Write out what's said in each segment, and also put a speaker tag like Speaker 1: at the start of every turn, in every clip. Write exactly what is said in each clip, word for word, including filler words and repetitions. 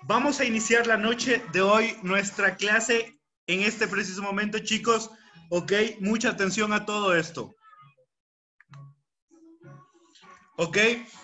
Speaker 1: Vamos a iniciar la noche de hoy nuestra clase en este preciso momento, chicos. Ok, mucha atención a todo esto. Ok,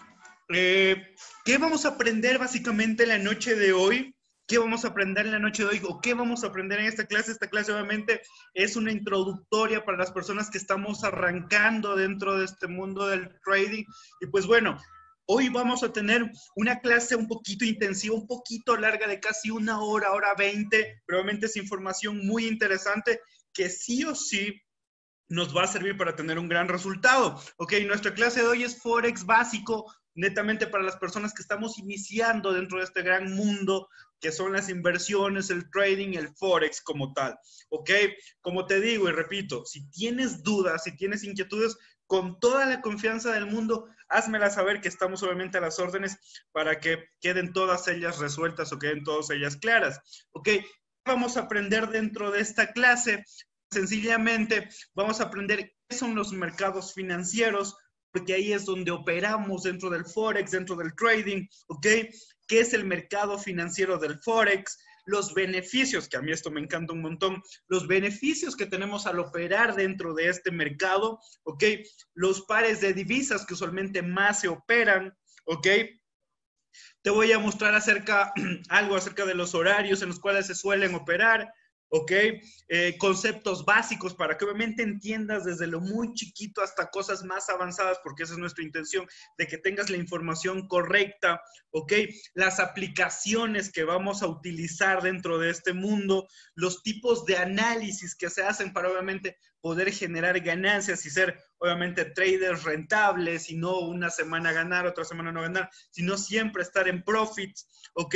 Speaker 1: eh, ¿qué vamos a aprender básicamente la noche de hoy? ¿Qué vamos a aprender en la noche de hoy? ¿O qué vamos a aprender en esta clase? Esta clase obviamente es una introductoria para las personas que estamos arrancando dentro de este mundo del trading. Y pues bueno, hoy vamos a tener una clase un poquito intensiva, un poquito larga, de casi una hora, hora veinte. Probablemente es información muy interesante que sí o sí nos va a servir para tener un gran resultado. Ok, nuestra clase de hoy es Forex básico, netamente para las personas que estamos iniciando dentro de este gran mundo que son las inversiones, el trading, el Forex como tal. Ok, como te digo y repito, si tienes dudas, si tienes inquietudes, con toda la confianza del mundo, házmela saber, que estamos obviamente a las órdenes para que queden todas ellas resueltas o queden todas ellas claras. Ok, vamos a aprender dentro de esta clase. Sencillamente vamos a aprender qué son los mercados financieros, porque ahí es donde operamos dentro del Forex, dentro del trading, ¿ok? ¿Qué es el mercado financiero del Forex? Los beneficios, que a mí esto me encanta un montón, los beneficios que tenemos al operar dentro de este mercado, ¿ok? Los pares de divisas que usualmente más se operan, ¿ok? Te voy a mostrar acerca, algo acerca de los horarios en los cuales se suelen operar, ¿ok? Eh, conceptos básicos para que obviamente entiendas desde lo muy chiquito hasta cosas más avanzadas, porque esa es nuestra intención, de que tengas la información correcta, ¿ok? Las aplicaciones que vamos a utilizar dentro de este mundo, los tipos de análisis que se hacen para obviamente poder generar ganancias y ser obviamente traders rentables, y no una semana ganar, otra semana no ganar, sino siempre estar en profits, ¿ok?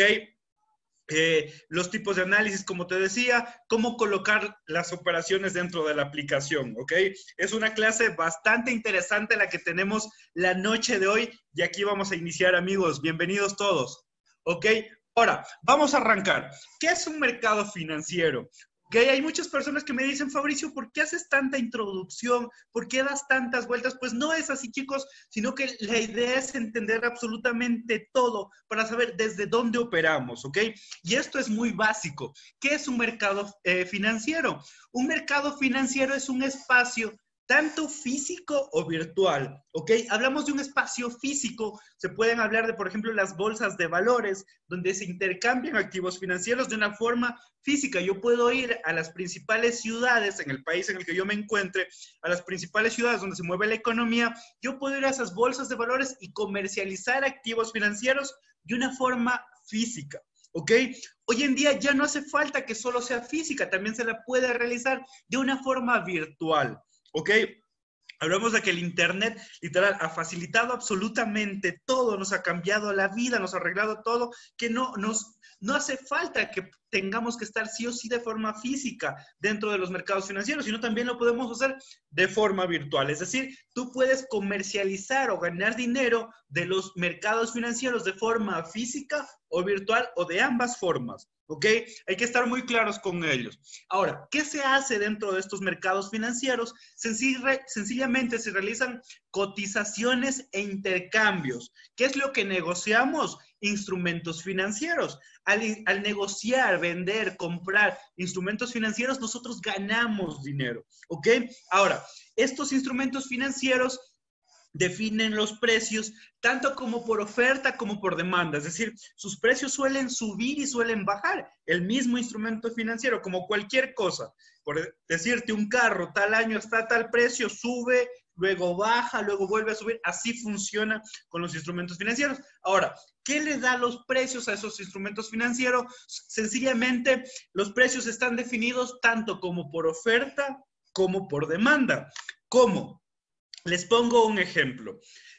Speaker 1: Eh, los tipos de análisis, como te decía, cómo colocar las operaciones dentro de la aplicación, ¿ok? Es una clase bastante interesante la que tenemos la noche de hoy, y aquí vamos a iniciar, amigos. Bienvenidos todos, ¿ok? Ahora, vamos a arrancar. ¿Qué es un mercado financiero? Okay, hay muchas personas que me dicen, Fabricio, ¿por qué haces tanta introducción? ¿Por qué das tantas vueltas? Pues no es así, chicos, sino que la idea es entender absolutamente todo para saber desde dónde operamos, ¿ok? Y esto es muy básico. ¿Qué es un mercado eh, financiero? Un mercado financiero es un espacio tanto físico o virtual, ¿ok? Hablamos de un espacio físico, se pueden hablar de, por ejemplo, las bolsas de valores, donde se intercambian activos financieros de una forma física. Yo puedo ir a las principales ciudades, en el país en el que yo me encuentre, a las principales ciudades donde se mueve la economía, yo puedo ir a esas bolsas de valores y comercializar activos financieros de una forma física. ¿Ok? Hoy en día ya no hace falta que solo sea física, también se la puede realizar de una forma virtual. ¿Ok? Hablamos de que el Internet, literal, ha facilitado absolutamente todo, nos ha cambiado la vida, nos ha arreglado todo, que no, nos, no hace falta que tengamos que estar sí o sí de forma física dentro de los mercados financieros, sino también lo podemos hacer de forma virtual. Es decir, tú puedes comercializar o ganar dinero de los mercados financieros de forma física o virtual, o de ambas formas. ¿Ok? Hay que estar muy claros con ellos. Ahora, ¿qué se hace dentro de estos mercados financieros? Sencilla, sencillamente se realizan cotizaciones e intercambios. ¿Qué es lo que negociamos? Instrumentos financieros. Al, al negociar, vender, comprar instrumentos financieros, nosotros ganamos dinero. ¿Ok? Ahora, estos instrumentos financieros definen los precios tanto como por oferta como por demanda, es decir, sus precios suelen subir y suelen bajar. El mismo instrumento financiero, como cualquier cosa, por decirte, un carro tal año está a tal precio, sube, luego baja, luego vuelve a subir. Así funciona con los instrumentos financieros. Ahora, ¿qué le da los precios a esos instrumentos financieros? Sencillamente, los precios están definidos tanto como por oferta como por demanda. ¿Cómo? Les pongo un ejemplo.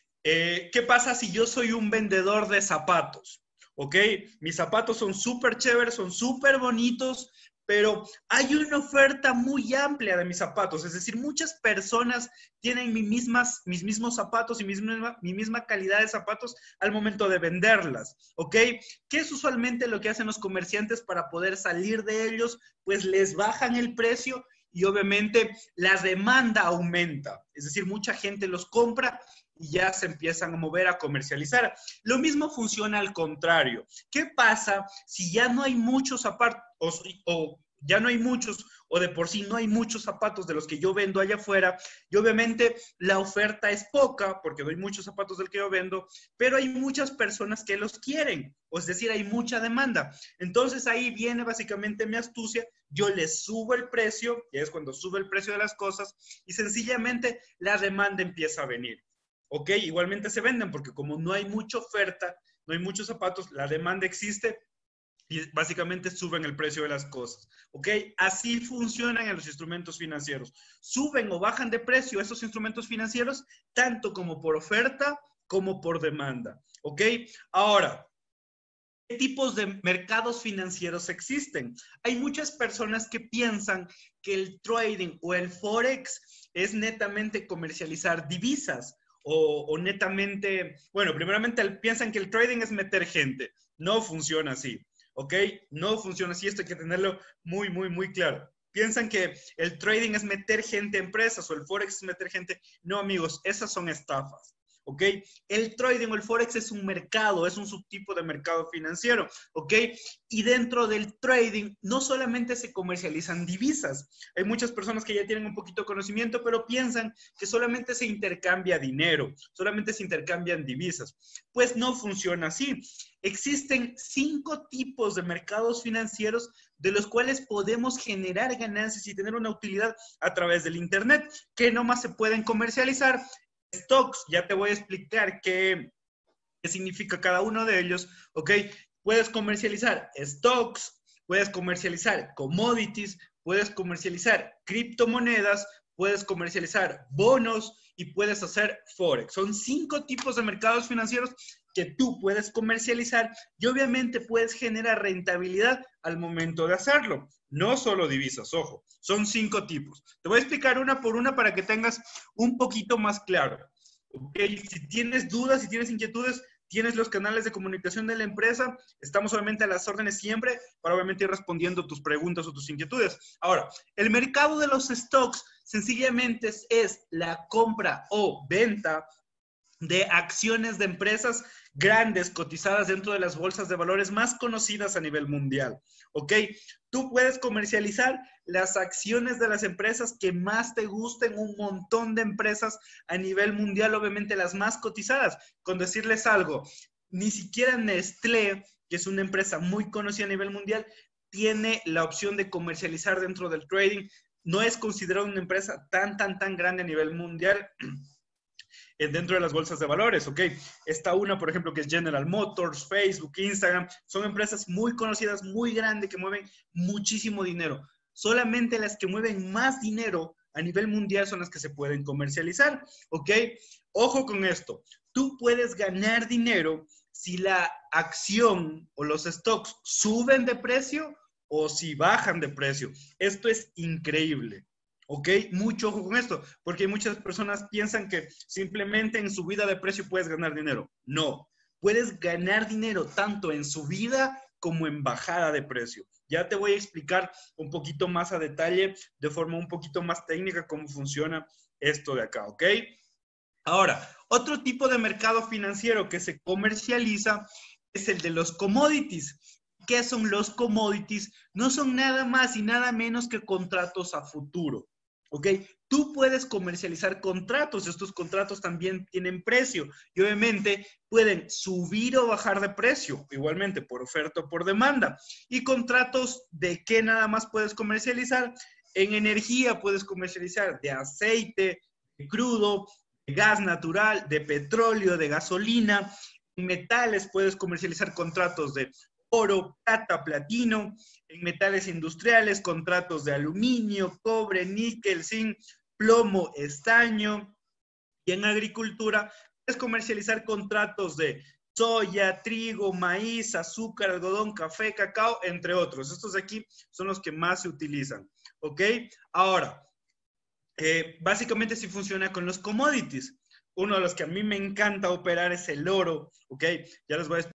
Speaker 1: Eh, ¿Qué pasa si yo soy un vendedor de zapatos? ¿Ok? Mis zapatos son súper chéveres, son súper bonitos, pero hay una oferta muy amplia de mis zapatos. Es decir, muchas personas tienen mis, mismas, mis mismos zapatos y mi misma, mi misma calidad de zapatos al momento de venderlas. ¿Ok? ¿Qué es usualmente lo que hacen los comerciantes para poder salir de ellos? Pues les bajan el precio y obviamente la demanda aumenta. Es decir, mucha gente los compra y ya se empiezan a mover a comercializar. Lo mismo funciona al contrario. ¿Qué pasa si ya no hay muchos zapatos o, o ya no hay muchos o de por sí no hay muchos zapatos de los que yo vendo allá afuera y obviamente la oferta es poca porque no hay muchos zapatos del que yo vendo, pero hay muchas personas que los quieren, o es decir, hay mucha demanda. Entonces ahí viene básicamente mi astucia, yo les subo el precio, y es cuando sube el precio de las cosas y sencillamente la demanda empieza a venir. ¿Ok? Igualmente se venden porque como no hay mucha oferta, no hay muchos zapatos, la demanda existe y básicamente suben el precio de las cosas, ¿ok? Así funcionan en los instrumentos financieros. Suben o bajan de precio esos instrumentos financieros, tanto como por oferta como por demanda, ¿ok? Ahora, ¿qué tipos de mercados financieros existen? Hay muchas personas que piensan que el trading o el forex es netamente comercializar divisas o, o netamente, bueno, primeramente piensan que el trading es meter gente. No funciona así. ¿Ok? No funciona así, esto hay que tenerlo muy, muy, muy claro. Piensan que el trading es meter gente a empresas o el forex es meter gente. No, amigos, esas son estafas. ¿Ok? El trading o el forex es un mercado, es un subtipo de mercado financiero. ¿Ok? Y dentro del trading no solamente se comercializan divisas. Hay muchas personas que ya tienen un poquito de conocimiento, pero piensan que solamente se intercambia dinero, solamente se intercambian divisas. Pues no funciona así. Existen cinco tipos de mercados financieros de los cuales podemos generar ganancias y tener una utilidad a través del Internet, que nomás se pueden comercializar. Stocks, ya te voy a explicar qué, qué significa cada uno de ellos, ¿ok? Puedes comercializar stocks, puedes comercializar commodities, puedes comercializar criptomonedas, puedes comercializar bonos y puedes hacer forex. Son cinco tipos de mercados financieros que tú puedes comercializar y obviamente puedes generar rentabilidad al momento de hacerlo. No solo divisas, ojo, son cinco tipos. Te voy a explicar una por una para que tengas un poquito más claro. ¿Okay? Si tienes dudas, si tienes inquietudes, tienes los canales de comunicación de la empresa. Estamos obviamente a las órdenes siempre para obviamente ir respondiendo tus preguntas o tus inquietudes. Ahora, el mercado de los stocks sencillamente es, es la compra o venta de acciones de empresas grandes cotizadas dentro de las bolsas de valores más conocidas a nivel mundial. ¿Ok? Tú puedes comercializar las acciones de las empresas que más te gusten, un montón de empresas a nivel mundial, obviamente las más cotizadas. Con decirles algo, ni siquiera Nestlé, que es una empresa muy conocida a nivel mundial, tiene la opción de comercializar dentro del trading. No es considerada una empresa tan, tan, tan grande a nivel mundial dentro de las bolsas de valores, ¿ok? Está una, por ejemplo, que es General Motors, Facebook, Instagram, son empresas muy conocidas, muy grandes, que mueven muchísimo dinero. Solamente las que mueven más dinero a nivel mundial son las que se pueden comercializar, ¿ok? Ojo con esto, tú puedes ganar dinero si la acción o los stocks suben de precio o si bajan de precio. Esto es increíble. ¿Ok? Mucho ojo con esto, porque muchas personas piensan que simplemente en subida de precio puedes ganar dinero. No, puedes ganar dinero tanto en subida como en bajada de precio. Ya te voy a explicar un poquito más a detalle, de forma un poquito más técnica, cómo funciona esto de acá, ¿ok? Ahora, otro tipo de mercado financiero que se comercializa es el de los commodities. ¿Qué son los commodities? No son nada más y nada menos que contratos a futuro. ¿Ok? Tú puedes comercializar contratos, estos contratos también tienen precio y obviamente pueden subir o bajar de precio, igualmente por oferta o por demanda. Y contratos de qué nada más puedes comercializar, en energía puedes comercializar de aceite, de crudo, de gas natural, de petróleo, de gasolina. En metales puedes comercializar contratos de oro, plata, platino. En metales industriales, contratos de aluminio, cobre, níquel, zinc, plomo, estaño. Y en agricultura, puedes comercializar contratos de soya, trigo, maíz, azúcar, algodón, café, cacao, entre otros. Estos de aquí son los que más se utilizan. ¿Ok? Ahora, eh, básicamente sí funciona con los commodities. Uno de los que a mí me encanta operar es el oro. ¿Ok? Ya les voy a explicar